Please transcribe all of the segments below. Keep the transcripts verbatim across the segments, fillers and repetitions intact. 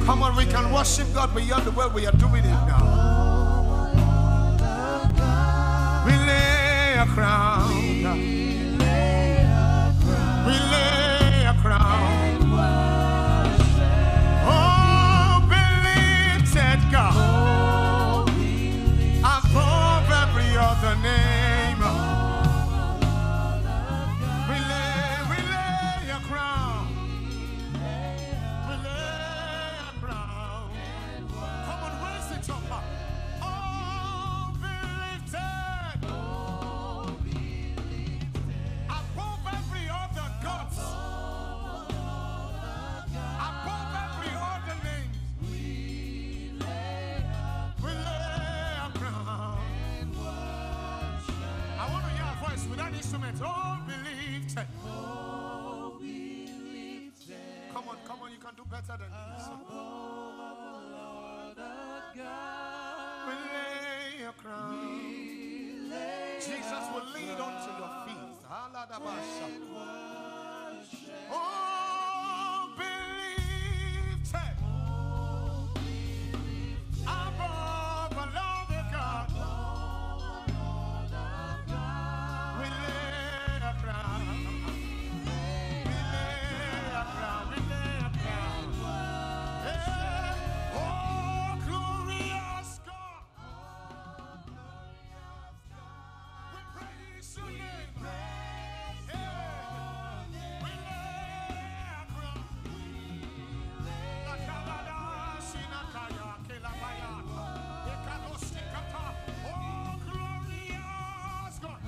Come on, we can worship God beyond the way we are doing it now. We lay a crown. We lay a crown. We lay a crown. Oh, be lifted, God, above every other name. Oh, believe. Oh, believe. Come on, come on, you can do better than this. We lay a crown. Jesus will lead onto your feet. Oh, believe. Above the Lord of God. We lay a crown. We lay a crown. We lay a crown. Yeah. Oh, glorious God. We praise your name. Yeah. We lay a crown. La Calada, Sinakaya, Kelabaya, Ekanosikata. Oh, glorious God.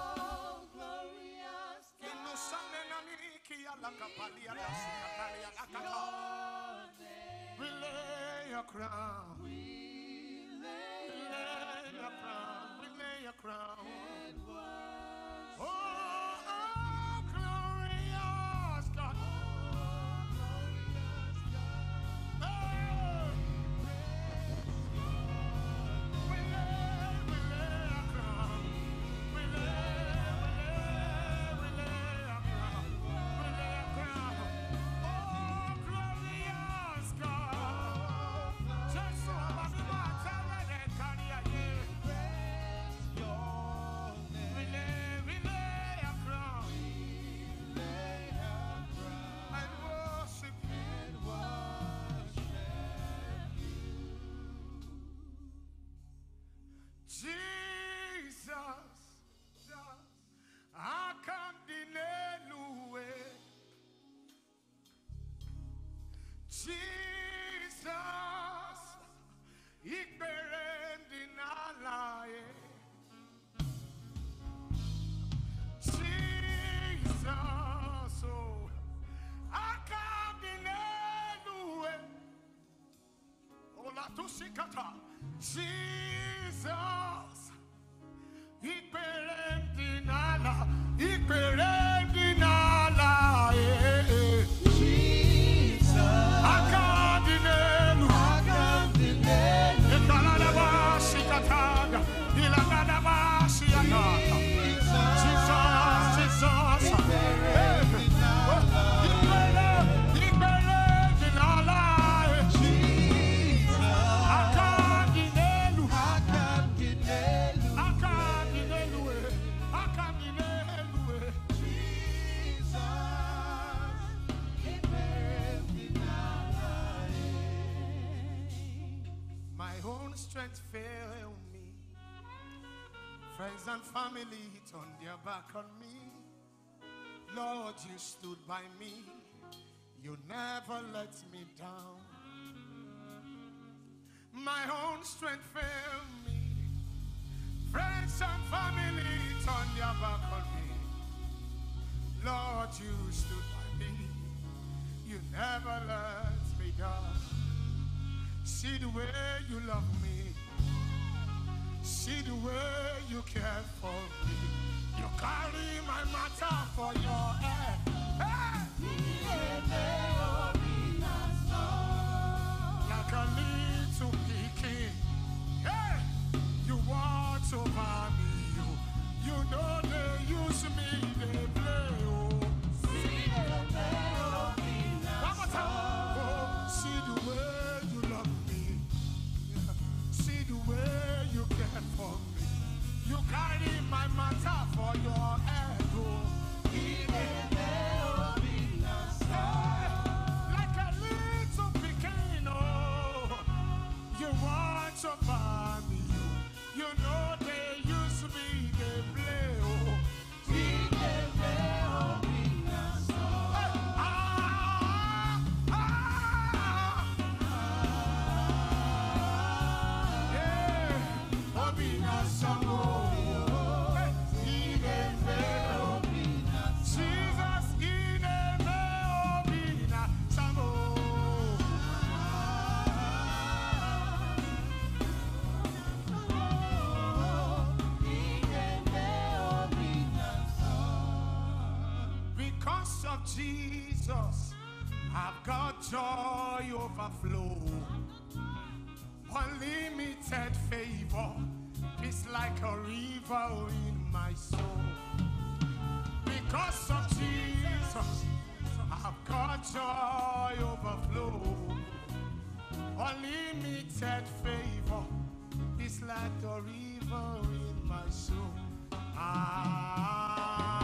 We lay a crown. We lay a crown. We lay a crown. Oh, oh, glorious God. Hey. We lay, we lay a crown. We lay, we lay, we lay a crown. We lay a crown. Oh, glorious God. Just so about the matter that can you we lay, we lay a crown. And worship and worship Jesus, I can't deny no way. Jesus, ik ben in alaye. Jesus, oh, I can't deny no way. Ola tu sikata. Jesus, ik ben in ala, ik ben in ala. Jesus, I can't deny no. I can't deny no. Ikalala ba sikata, ilagada ba siata. Jesus, Jesus, hey. Strength failed me. Friends and family turned their back on me. Lord, you stood by me. You never let me down. My own strength failed me. Friends and family turned their back on me. Lord, you stood by me. You never let me down. See the way you love me. See the way you care for me. You carry my matter for your head. Hey! Like a little king. Hey! You watch over me. You, you know they use me, they play. Oh. See the way. One more time. Oh, see the way. suffer me. You know they use me, they play. Oh, we they play. Oh, we not so. Ah, ah, yeah. Oh, we not so. Jesus, I've got joy overflow, unlimited favor, peace like a river in my soul. Because of Jesus, I've got joy overflow, unlimited favor, peace like a river in my soul. Ah.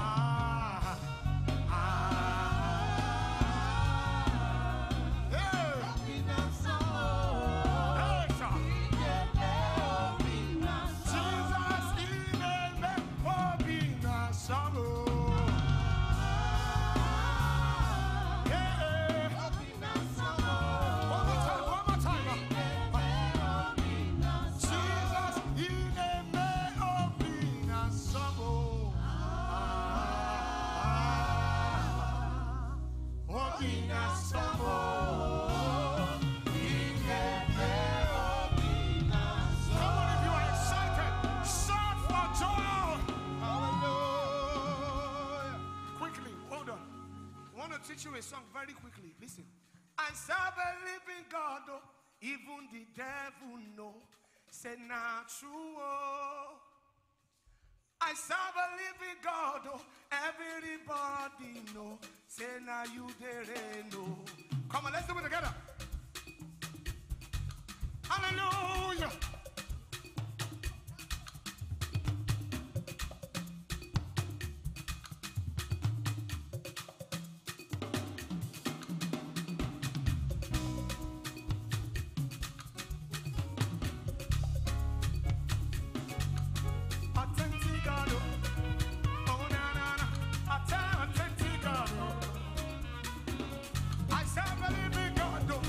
Teach you a song very quickly. Listen. I serve a living God, oh, even the devil know. Say not true. Oh. I serve a living God, oh, everybody know. Say now you there know. Come on, let's do it together. Hallelujah. I serve a living God.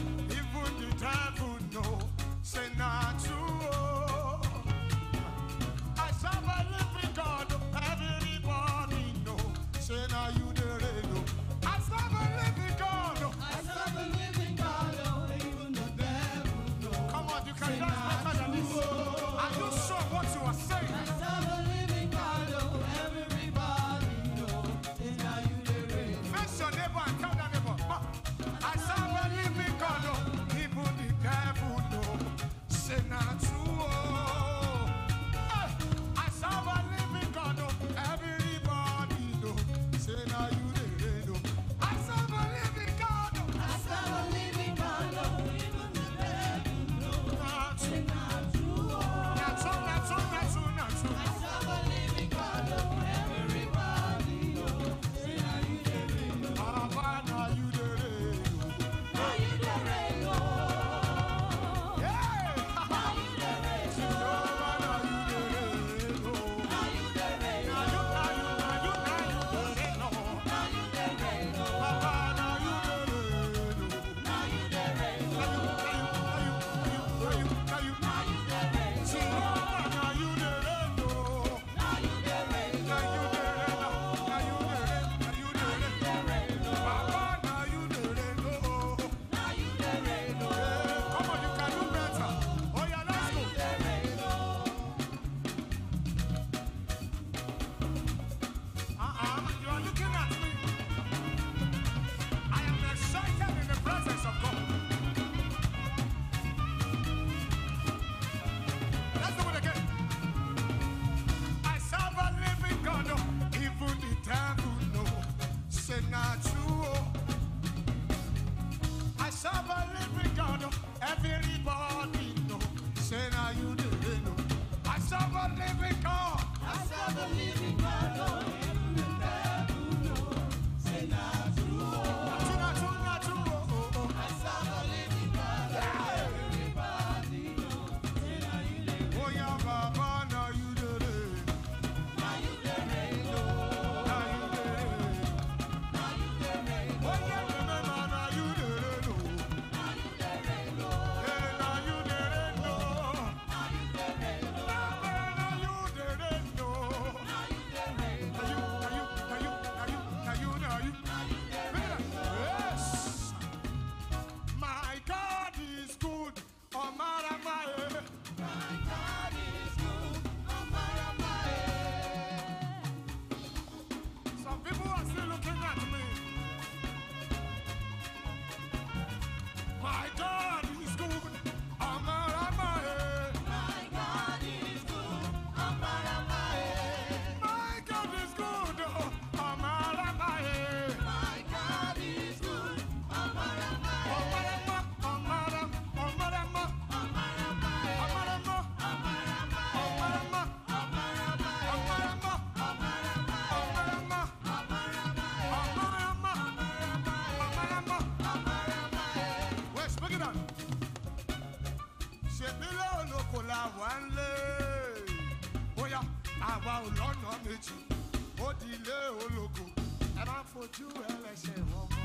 ṣèbílẹ̀ olóko la wà ń lé bóyá àwa ò lọ́nà méjì ó di ilé olóko ẹ má fojú ẹlẹ́ṣẹ̀ wọn mọ́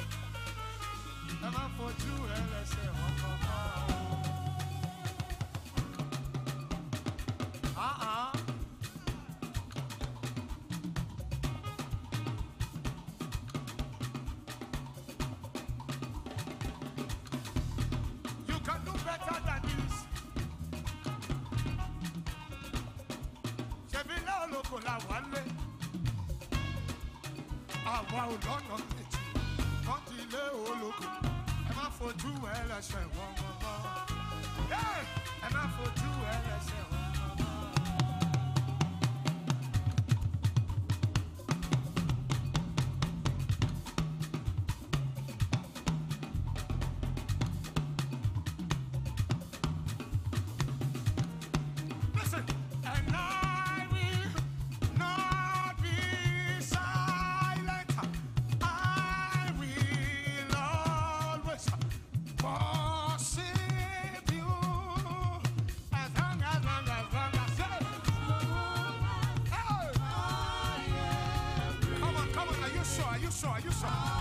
ẹ má fojú ẹlẹ́ṣẹ̀ wọn mọ́. Uh-uh. You can do better than this. Ṣebílẹ̀ olóko la wà lé. Àwa ò lọ́nà méjì. Wọ́n ti lé olóko. Ẹ má fojú ẹlẹ́ṣẹ̀ wọn mọ́. Ẹ má fojú ẹlẹ́ṣẹ̀ wọn mọ́. Are you sure? Are you sure?